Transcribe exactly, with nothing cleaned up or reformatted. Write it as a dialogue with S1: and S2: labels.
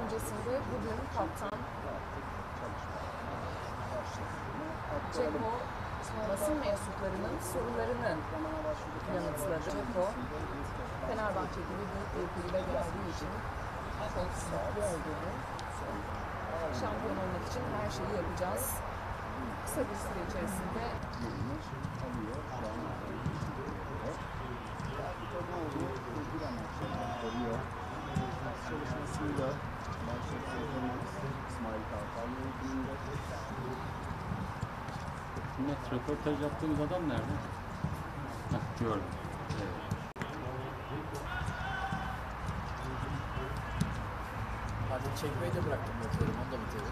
S1: öncesinde bugün kaptan Ceko basın mensuplarının sorularını yanıtladı. Ceko, Fenerbahçe gibi büyük bir kulübe geldiği için çok mutlu olduğunu, şampiyon olmak için her şeyi yapacağız. Kısa bir süre içerisinde
S2: çalışmasıyla İsmail Kartal yönetiminde.
S3: Net röportaj yaptığımız adam nerede? Heh, gördüm. Evet.
S4: Artık çekmeyi de bıraktım motoru, onu da bitirdim.